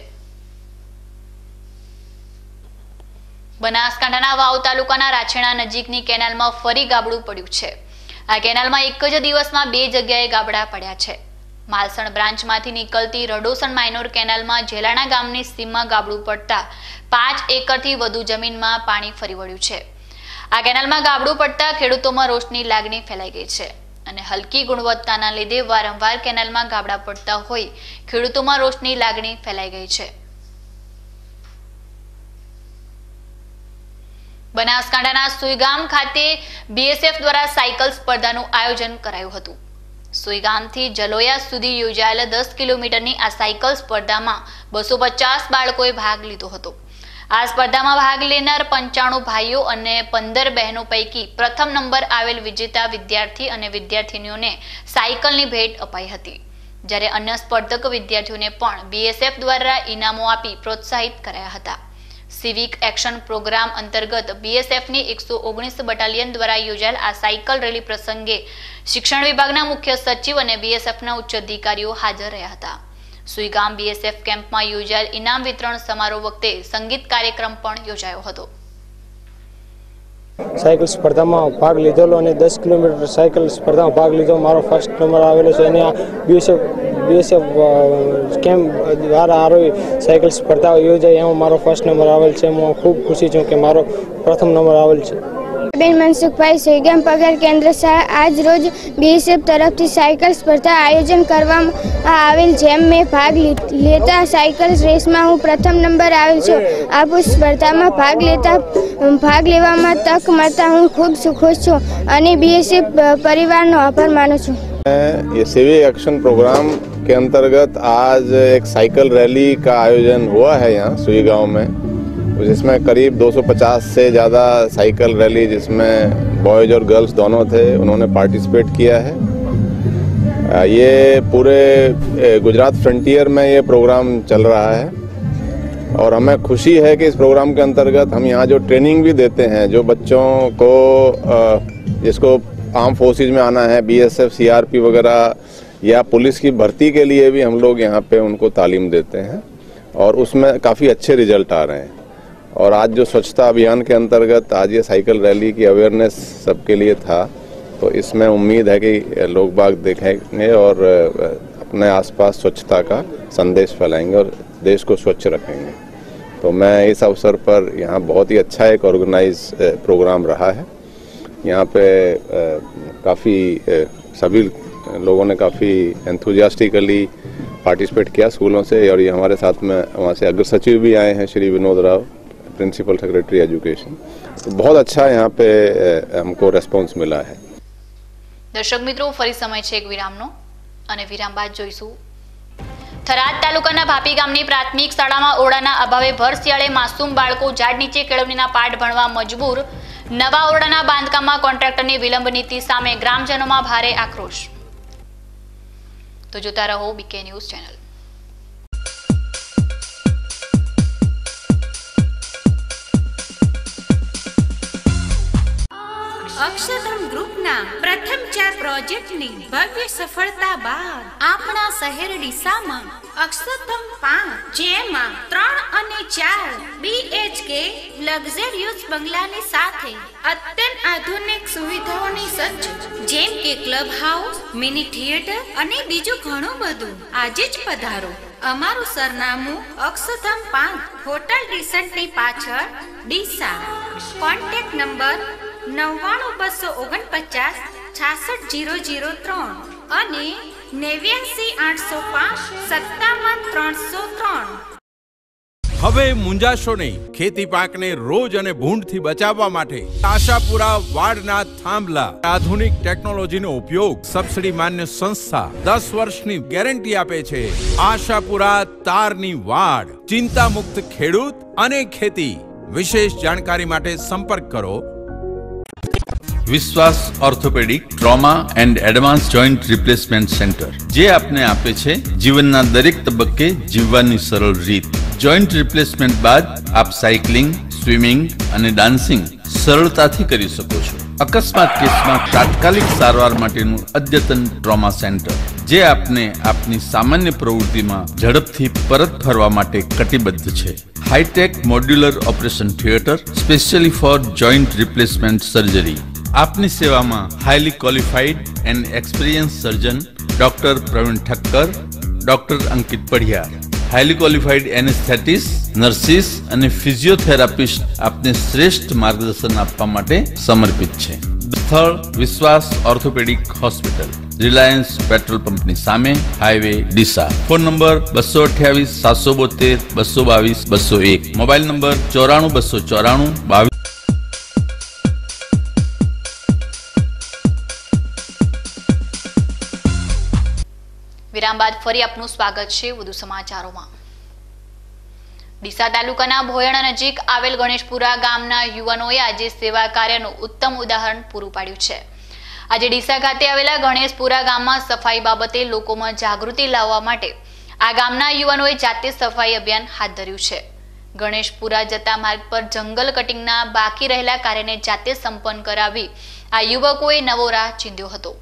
બનાસકાંઠાના વાવ તાલુકાના રાછેણા નજીકની કેનાલમાં ફરી ગાબડું પડ્યું છે. આ કેનાલમાં એક જ દિવસમાં બે જગ્યાએ ગાબડા પડ્યા છે. માલસણ બ્રાન્ચમાંથી નીકળતી રડોસણ માઇનોર કેનાલમાં જેલાણા ગામની સીમમાં ગાબડું પડતા પાંચ એકરથી વધુ જમીનમાં પાણી ફરી વળ્યું છે. આ કેનાલમાં ગાબડું પડતા ખેડૂતોમાં રોષની લાગણી ફેલાઈ ગઈ છે અને હલકી ગુણવત્તાના લીધે વારંવાર કેનાલમાં ગાબડા પડતા હોય ખેડૂતોમાં રોષની લાગણી ફેલાઈ ગઈ છે. બનાસકાંઠાના સુઈગામ ખાતે બીએસએફ દ્વારા સાયકલ સ્પર્ધાનું આયોજન કરાયું હતું. સુઈગામથી જલોયા સુધી યોજાયેલ દસ કિલોમીટરની આ સાયકલ સ્પર્ધામાં બસો પચાસ બાળકોએ ભાગ લીધો હતો. આ સ્પર્ધામાં ભાગ લેનાર પંચાણું ભાઈઓ અને પંદર બહેનો પૈકી પ્રથમ નંબર આવેલ વિજેતા વિદ્યાર્થી અને વિદ્યાર્થીનીઓને સાયકલની ભેટ અપાઈ હતી, જ્યારે અન્ય સ્પર્ધક વિદ્યાર્થીઓને પણ બીએસએફ દ્વારા ઇનામો આપી પ્રોત્સાહિત કરાયા હતા. સિવિક એક્શન પ્રોગ્રામ અંતર્ગત બીએસએફની એકસો ઓગણીસ બટાલિયન દ્વારા યોજાયેલ આ સાયકલ રેલી પ્રસંગે શિક્ષણ વિભાગના મુખ્ય સચિવ અને બીએસએફના ઉચ્ચ અધિકારીઓ હાજર રહ્યા હતા. સુઈગામ બીએસએફ કેમ્પમાં યોજાયેલ ઇનામ વિતરણ સમારોહ વખતે સંગીત કાર્યક્રમ પણ યોજાયો હતો. સાયકલ સ્પર્ધામાં ભાગ લીધેલો અને દસ કિલોમીટર સાયકલ સ્પર્ધામાં ભાગ લીધો. મારો ફર્સ્ટ નંબર આવેલો છે અને આ બીએસએફ બીએસએફ કેમ્પ દ્વારા આરોહી સાયકલ સ્પર્ધા યોજાઈ એમાં મારો ફર્સ્ટ નંબર આવેલ છે. હું ખૂબ ખુશી છું કે મારો પ્રથમ નંબર આવેલ છે. બેન મનસુખભાઈ સુઈગામ પગાર કેન્દ્ર શાળા આજ રોજ બીએસએફ તરફથી સાયકલ સ્પર્ધા આયોજન કરવામાં આવેલ, જેમ મેં ભાગ લેતા સાયકલ રેસમાં હું પ્રથમ નંબર આવેલ છું. આ સ્પર્ધામાં ભાગ લેતા ભાગ લેવામાં તક મળતા હું ખૂબ ખુશ છું અને બીએસએફ પરિવારનો આભાર માનું છું. ये सिविक एक्शन प्रोग्राम के अंतर्गत आज एक साइकिल रैली का आयोजन हुआ है यहाँ सुई गांव में, जिसमें करीब दो सौ पचास से ज़्यादा साइकिल रैली जिसमें बॉयज़ और गर्ल्स दोनों थे उन्होंने पार्टिसिपेट किया है. ये पूरे गुजरात फ्रंटियर में ये प्रोग्राम चल रहा है और हमें खुशी है कि इस प्रोग्राम के अंतर्गत हम यहाँ जो ट्रेनिंग भी देते हैं, जो बच्चों को जिसको आर्म फोर्सेस में आना है, बीएसएफ, सीआरपी वगैरह या पुलिस की भर्ती के लिए भी हम लोग यहाँ पे उनको तालीम देते हैं और उसमें काफ़ी अच्छे रिजल्ट आ रहे हैं। और आज जो स्वच्छता अभियान के अंतर्गत आज ये साइकिल रैली की अवेयरनेस सबके लिए था, तो इसमें उम्मीद है कि लोग बाग देखेंगे और अपने आसपास स्वच्छता का संदेश फैलाएंगे और देश को स्वच्छ रखेंगे। तो मैं इस अवसर पर यहाँ बहुत ही अच्छा एक ऑर्गेनाइज प्रोग्राम रहा है। यहाँ पे काफ़ी सभी लोगों ने काफ़ी एंथुजियास्टिकली पार्टिसिपेट किया स्कूलों से, और ये हमारे साथ में वहाँ से अग्र सचिव भी आए हैं, Shri Vinod Rao, principal secretary education. तो बहुत अच्छा यहाँ पे हमको रेस्पॉन्स मिला है। દર્શક મિત્રો, ફરી સમય છે એક વિરામનો અને વિરામ બાદ જોઈશું થરાદ તાલુકાના ભાપી ગામની પ્રાથમિક શાળામાં ઓરડાના અભાવે ભર શિયાળે માસૂમ બાળકો ઝાડ નીચે કેળવણીના પાઠ ભણવા મજબૂર। નવા ઓરડાના બાંધકામમાં કોન્ટ્રાક્ટરની વિલંબ નીતિ સામે ગ્રામજનોમાં ભારે આક્રોશ। તો જોતા રહો બીકે ન્યૂઝ ચેનલ। અક્ષરધામ ગ્રુપના પ્રથમ ચાર પ્રોજેક્ટની ભવ્ય સફળતા બાદ આપણા શહેર ડીસામાં અક્ષરધામ પાંચ, જેમાં ત્રણ અને ચાર બીએચકે લક્ઝરિયસ બંગલાની સાથે અત્યંત આધુનિક સુવિધાઓની સજ્જ, જેમ કે ક્લબ હાઉસ, મિની થિયેટર અને બીજું ઘણું બધું। આજે જ પધારો। અમારું સરનામું અક્ષરધામ પાંચ, હોટલ ડીસન્ટની પાછળ, ડીસા। કોન્ટેક્ટ નંબર નવ્વાણું બસો ઓગણપચાસ છાસઠ જીરો જીરો ત્રણ અને નેવ્યાસી આઠસો પાંચ સત્તાવન ત્રણસો ત્રણ। હવે મુંજાશો નહીં, ખેતી પાકને રોજ અને ભૂંડથી બચાવવા માટે આશાપુરા વાડના થાંભલા આધુનિક ટેકનોલોજીનો ઉપયોગ સબસિડી માન્ય સંસ્થા દસ વર્ષની ગેરંટી આપે છે। આશાપુરા તારની વાડ, ચિંતા મુક્ત ખેડૂત અને ખેતી। વિશેષ જાણકારી માટે સંપર્ક કરો Vishwas orthopaedic trauma and advance joint replacement centre, જે આપને આપે છે જીવનના દરેક તબક્કે જીવવાની સરળ રીત। જોઈન્ટ રિપ્લેસમેન્ટ બાદ આપ સાયકલિંગ, સ્વિમિંગ અને ડાન્સિંગ સરળતાથી કરી શકો છો। અકસ્માત કેસમાં તાત્કાલિક સારવાર માટેનું અદ્યતન ટ્રોમા સેન્ટર, જે આપને આપની સામાન્ય પ્રવૃત્તિમાં ઝડપથી પરત ફરવા માટે કટિબદ્ધ છે। Hi-tech modular operation theatre specially for joint replacement surgery. આપની સેવામાં highly qualified and experience surgeon doctor Praveen Thakkar, doctor Ankit Padhiyar, highly qualified anaesthetist, nurses અને ફિઝિયોથેરાપિસ્ટ આપને શ્રેષ્ઠ માર્ગદર્શન આપવા માટે સમર્પિત છે। સ્થળ વિશ્વાસ ઓર્થોપેડિક હોસ્પિટલ, રિલાયન્સ પેટ્રોલ પંપની સામે, હાઈવે ડીસા। ફોન નંબર બસો અઠ્યાવીસ સાતસો બોતેર બસો બાવીસ બસો એક, મોબાઈલ નંબર ચોરાણું બસો ચોરાણું બાવીસ। વિરામ બાદ ફરી આપનું સ્વાગત છે વધુ સમાચારોમાં। ડીસા તાલુકાના ભોયણ નજીક આવેલ ગણેશપુરા ગામના યુવાનોએ આજે સેવા કાર્યનું ઉત્તમ ઉદાહરણ પૂરું પાડ્યું છે। આજે ડીસા ખાતે આવેલા ગણેશપુરા ગામમાં સફાઈ બાબતે લોકોમાં જાગૃતિ લાવવા માટે આ ગામના યુવાનોએ જાતે સફાઈ અભિયાન હાથ ધર્યું છે। ગણેશપુરા જતા માર્ગ પર જંગલ કટિંગના બાકી રહેલા કાર્યને જાતે સંપન્ન કરાવી આ યુવકોએ નવો રાહ ચીંધ્યો હતો।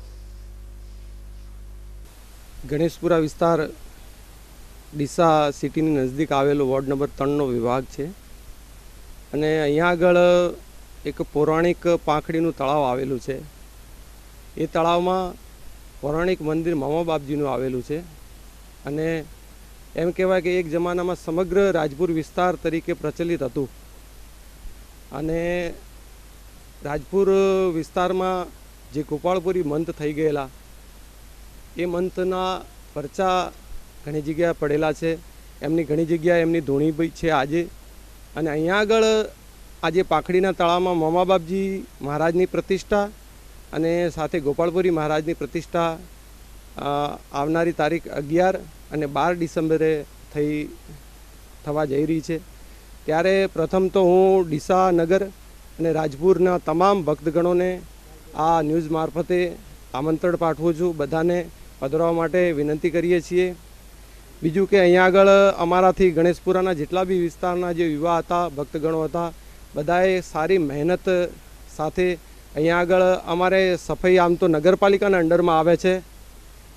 ગણેશપુરા વિસ્તાર ડીસા સિટીની નજીક આવેલો વોર્ડ નંબર ત્રણનો વિભાગ છે અને અહીંયા આગળ એક પૌરાણિક પાંખડીનું તળાવ આવેલું છે। એ તળાવમાં પૌરાણિક મંદિર મામા બાપજીનું આવેલું છે અને એમ કહેવાય કે એક જમાનામાં સમગ્ર રાજપુર વિસ્તાર તરીકે પ્રચલિત હતું અને રાજપુર વિસ્તારમાં જે ગોપાળપુરી મંત થઈ ગયેલા એ મંતના પરચા ઘણી જગ્યાએ પડેલા છે। એમની ઘણી જગ્યાએ એમની ધૂણી બી છે આજે। અને અહીંયા આગળ આજે પાંખડીના તળાવમાં મામા બાપજી મહારાજની પ્રતિષ્ઠા અને સાથે ગોપાળપુરી મહારાજની પ્રતિષ્ઠા આવનારી તારીખ અગિયાર અને બાર ડિસેમ્બરે થઈ થવા જઈ રહી છે। ત્યારે પ્રથમ તો હું ડીસા નગર અને રાજપુરના તમામ ભક્તગણોને આ ન્યૂઝ મારફતે આમંત્રણ પાઠવું છું। બધાને પધરાવવા માટે વિનંતી કરીએ છીએ। બીજું કે અહીંયા આગળ અમારાથી ગણેશપુરાના જેટલા બી વિસ્તારના જે યુવા હતા, ભક્તગણો હતા, બધાએ સારી મહેનત સાથે અહીંયા આગળ અમારે સફાઈ આમ તો નગરપાલિકાના અંડરમાં આવે છે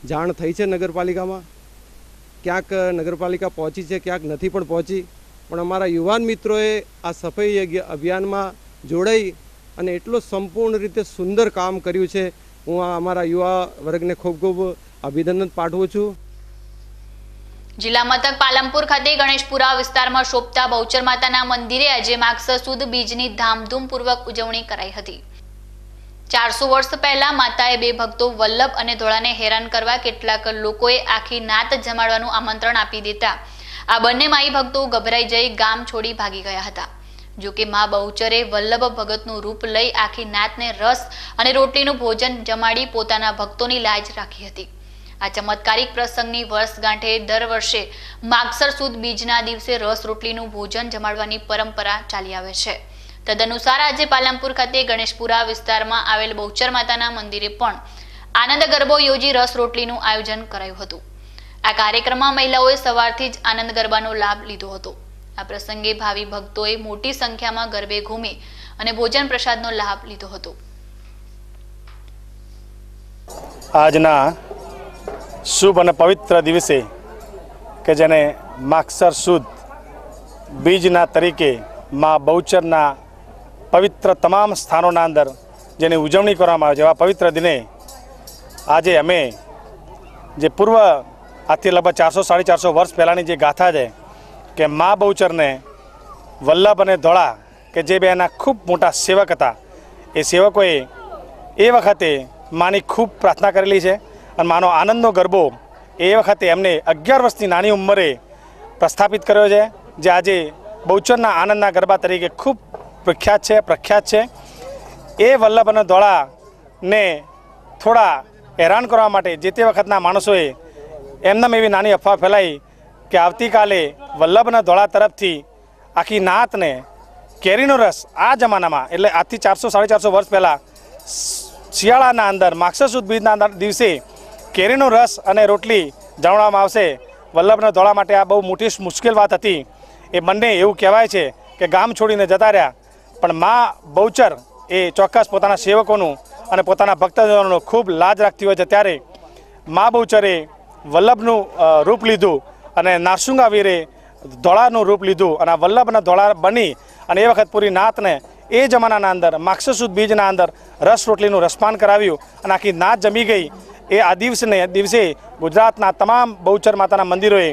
જાણ થઈ છે નગરપાલિકામાં, ક્યાંક નગરપાલિકા પહોંચી છે, ક્યાંક નથી પણ પહોંચી, પણ અમારા યુવાન મિત્રોએ આ સફાઈ અભિયાનમાં જોડાઈ અને એટલો સંપૂર્ણ રીતે સુંદર કામ કર્યું છે. હું આ અમારા યુવા વર્ગને ખૂબ ખૂબ અભિનંદન પાઠવું છું. જિલ્લા મથક પાલનપુર ખાતે ગણેશપુરા વિસ્તારમાં શોભતા બહુચર માતાના મંદિરે આજે માગસર સુદ બીજની ધામધૂમપૂર્વક ઉજવણી કરાઈ હતી. ચારસો વર્ષ પહેલા માતાએ બે ભક્તો વલ્લભ અને ધોળાને હેરાન કરવા કેટલાક લોકોએ આખી નાત જમાડવાનું આમંત્રણ આપી દેતા આ બંને માઈ ભક્તો ગભરાઈ જઈ ગામ છોડી ભાગી ગયા હતા. જો કે મા બહુચરે વલ્લભ ભગતનું રૂપ લઈ આખી નાતને રસ અને રોટલીનું ભોજન જમાડી પોતાના ભક્તોની લાજ રાખી હતી. આ ચમત્કારિક પ્રસંગની વર્ષગાંઠે દર વર્ષે માગસર સુદ બીજના દિવસે રસ રોટલીનું ભોજન જમાડવાની પરંપરા ચાલી આવે છે. તદનુસાર આજે પાલનપુર ખાતે ગણેશપુરા વિસ્તારમાં આવેલ બહુચર માતાના મંદિરે પણ આનંદ ગરબો યોજી રસ રોટલીનું આયોજન કરાયું હતું. આ કાર્યક્રમમાં મહિલાઓએ સવારથી જ આનંદ ગરબાનો લાભ લીધો હતો. આ પ્રસંગે ભાવિ ભક્તોએ મોટી સંખ્યામાં ગરબે ઘૂમી અને ભોજન પ્રસાદનો લાભ લીધો હતો. આજના શુભ અને પવિત્ર દિવસે કે જેને માગસર સુદ બીજના તરીકે મા બહુચરના પવિત્ર તમામ સ્થાનોના અંદર જેની ઉજવણી કરવામાં આવે છે એવા પવિત્ર દિને આજે અમે જે પૂર્વ આથી લગભગ ચારસો સાડી ચારસો વર્ષ પહેલાંની જે ગાથા છે કે મા બહુચરને વલ્લભ અને ધોળા કે જે બે એના ખૂબ મોટા સેવક હતા એ સેવકોએ એ વખતે માની ખૂબ પ્રાર્થના કરેલી છે અને માનો આનંદનો ગરબો એ વખતે એમને અગિયાર વર્ષની નાની ઉંમરે પ્રસ્થાપિત કર્યો છે, જે આજે બહુચરના આનંદના ગરબા તરીકે ખૂબ પ્રખ્યાત છે પ્રખ્યાત છે. એ વલ્લભ અને ધોળાને થોડા હેરાન કરવા માટે જે તે વખતના માણસોએ એમનામ એવી નાની અફવા ફેલાઈ કે આવતીકાલે વલ્લભ અને ધોળા તરફથી આખી નાતને કેરીનો રસ આ જમાનામાં એટલે આજથી ચારસો સાડી ચારસો વર્ષ પહેલાં શિયાળાના અંદર માગસર સુદ બીજના દિવસે કેરીનો રસ અને રોટલી જણાવવામાં આવશે. વલ્લભને ધોળા માટે આ બહુ મોટી મુશ્કેલ વાત હતી. એ બંને એવું કહેવાય છે કે ગામ છોડીને જતા રહ્યા, પણ મા બહુચર એ ચોક્કસ પોતાના સેવકોનું અને પોતાના ભક્તજનોનું ખૂબ લાજ રાખતી હોય છે. ત્યારે મા બહુચરે વલ્લભનું રૂપ લીધું અને નારસુંગા વીરે ધોળાનું રૂપ લીધું અને વલ્લભ અને ધોળા બની અને એ વખત પૂરી નાતને એ જમાનાના અંદર માગસર સુદ બીજના અંદર રસ રોટલીનું રસપાન કરાવ્યું અને આખી નાત જમી ગઈ. એ આ દિવસને દિવસે ગુજરાતના તમામ બહુચર માતાના મંદિરોએ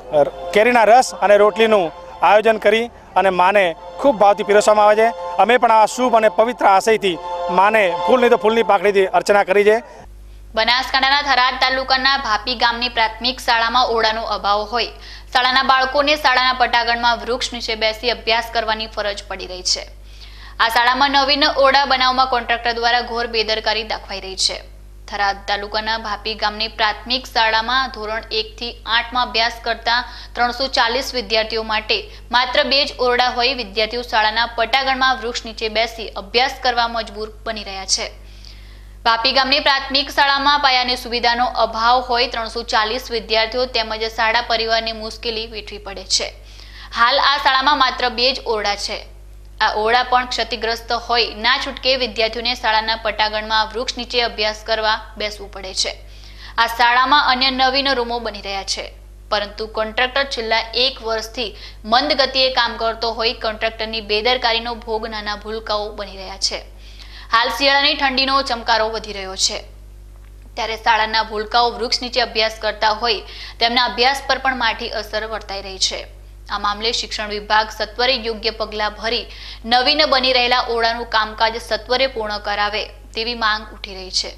કેરીના રસ અને રોટલીનું આયોજન કરી અને માને ખૂબ ભાવથી પીરસવામાં આવે છે. અમે પણ આ શુભ અને પવિત્ર આશયથી માને ફૂલની તો ફૂલની પાકડીથી અર્ચના કરી છે. બનાસકાંઠાના થરાદ તાલુકાના ભાપી ગામની પ્રાથમિક શાળામાં ઓરડાનો અભાવ હોય શાળાના બાળકોને શાળાના પટાગણમાં વૃક્ષ નીચે બેસી અભ્યાસ કરવાની ફરજ પડી રહી છે. આ શાળામાં નવીન ઓરડા બનાવવામાં કોન્ટ્રાક્ટર દ્વારા ઘોર બેદરકારી દાખવાઈ રહી છે. થરાદ તાલુકાના ભાપી ગામની પ્રાથમિક શાળામાં ધોરણ એક થી આઠમાં અભ્યાસ કરતા ત્રણસો ચાલીસ વિદ્યાર્થીઓ માટે માત્ર બે જ ઓરડા હોય વિદ્યાર્થીઓ શાળાના પટાગણમાં વૃક્ષ નીચે બેસી અભ્યાસ કરવા મજબૂર બની રહ્યા છે. ભાપી ગામની પ્રાથમિક શાળામાં પાયાની સુવિધાનો અભાવ હોય ત્રણસો ચાલીસ વિદ્યાર્થીઓ તેમજ શાળા પરિવારની મુશ્કેલી વેઠવી પડે છે. હાલ આ શાળામાં માત્ર બે જ ઓરડા છે. આ ઓરડા પણ ક્ષતિગ્રસ્ત હોય ના છૂટકે વિદ્યાર્થીઓને શાળાના પટાગણમાં વૃક્ષ નીચે અભ્યાસ કરવા બેસવું પડે છે. આ શાળામાં અન્ય નવીન રૂમો બની રહ્યા છે, પરંતુ કોન્ટ્રાક્ટર છેલ્લા એક વર્ષથી મંદ ગતિએ કામ કરતો હોય કોન્ટ્રાક્ટરની બેદરકારીનો ભોગ નાના ભૂલકાઓ બની રહ્યા છે. હાલ શિયાળાની ઠંડીનો ચમકારો વધી રહ્યો છે, ત્યારે શાળાના ભૂલકાઓ વૃક્ષ નીચે અભ્યાસ કરતા હોય તેમના અભ્યાસ પર પણ માઠી અસર વર્તાઈ રહી છે. આ મામલે શિક્ષણ વિભાગ સત્વરે યોગ્ય પગલાં ભરી નવીન બની રહેલા ઓરડાનું કામકાજ સત્વરે પૂર્ણ કરાવે તેવી માંગ ઉઠી રહી છે.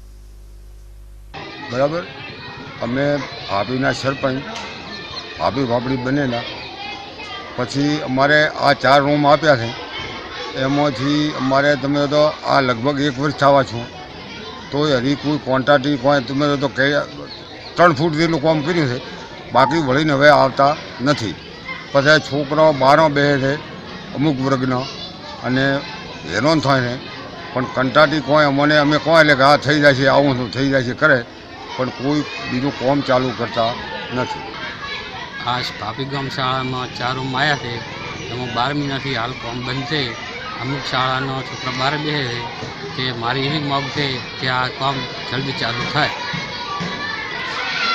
બરાબર, અમે ભાભીના સરપંચ ભાભી ભાભડી બનેલા પછી અમારે આ ચાર રૂમ આપ્યા છે. એમાંથી અમારે તમે તો આ લગભગ એક વર્ષ થવા છું તોય હજી કોઈ કોન્ટ્રાક્ટી કોઈ તમે તો કે ત્રણ ફૂટ જેટલું કામ કર્યું છે, બાકી વળીને હવે આવતા નથી. પછી છોકરાઓ બહાર બેસે છે અમુક વર્ગના અને હેરાન થાય ને, પણ કંટાટી કોઈ અમને અમે કહો એટલે કે આ થઈ જાય છે આવું શું થઈ જાય છે કરે, પણ કોઈ બીજું કામ ચાલુ કરતા નથી. આ ભાપી ગામ શાળામાં ચાર રૂમ આવ્યા છે, એમાં બાર મહિનાથી હાલ કામ બંધ છે. અમુક શાળાનો છોકરા બહાર બેસે છે કે મારી એવી માગ છે કે આ કામ જલ્દી ચાલુ થાય.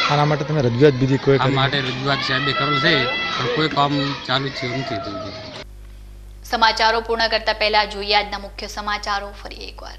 આના માટે તમે રજૂઆત બીજી કોઈ આ માટે રજૂઆત સાહેબે કરેલ છે પણ કોઈ કામ ચાલુ થયું નથી થયું. સમાચારો પૂર્ણ કરતા પહેલા જોઈએ આજના મુખ્ય સમાચારો ફરી એકવાર.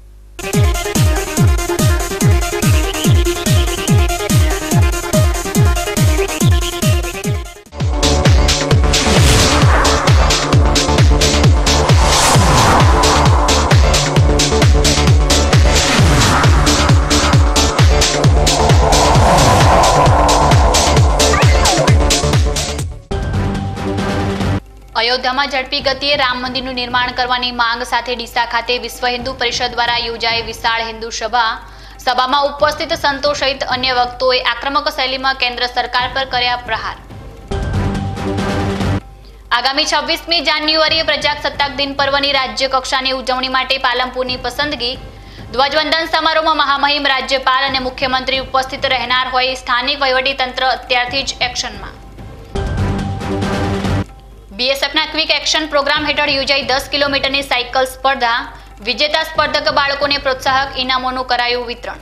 અયોધ્યામાં ઝડપી ગતિએ રામ મંદિરનું નિર્માણ કરવાની માંગ સાથે ડીસા ખાતે વિશ્વ હિન્દુ પરિષદ દ્વારા યોજાઈ વિશાળ હિન્દુ સભા સભામાં ઉપસ્થિત સંતો સહિત અન્ય વક્તાઓએ આક્રમક શૈલીમાં કેન્દ્ર સરકાર પર કર્યા પ્રહાર. આગામી છવ્વીસમી જાન્યુઆરીએ પ્રજાસત્તાક દિન પર્વની રાજ્ય કક્ષાની ઉજવણી માટે પાલનપુરની પસંદગી. ધ્વજવંદન સમારોહમાં મહામહિમ રાજ્યપાલ અને મુખ્યમંત્રી ઉપસ્થિત રહેનાર હોય સ્થાનિક વહીવટીતંત્ર અત્યારથી જ એક્શનમાં. બીએસએફના ક્વિક એક્શન પ્રોગ્રામ હેઠળ યોજાઈ દસ કિલોમીટરની સાયકલ સ્પર્ધા. વિજેતા સ્પર્ધક બાળકોને પ્રોત્સાહક ઇનામોનું કરાયું વિતરણ.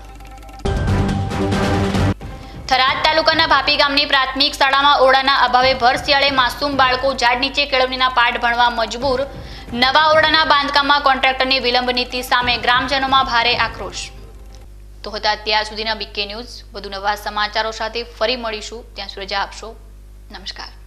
થરાદ તાલુકાના ભાપી ગામની પ્રાથમિક શાળામાં ઓરડાના અભાવે ભર શિયાળે માસૂમ બાળકો ઝાડ નીચે કેળવણીના પાઠ ભણવા મજબૂર. નવા ઓરડાના બાંધકામમાં કોન્ટ્રાક્ટરની વિલંબ નીતિ સામે ગ્રામજનોમાં ભારે આક્રોશ. તો હતા અત્યાર સુધીના બીકે ન્યૂઝ. વધુ નવા સમાચારો સાથે ફરી મળીશું. ત્યાં સુધી રજા આપશો. નમસ્કાર.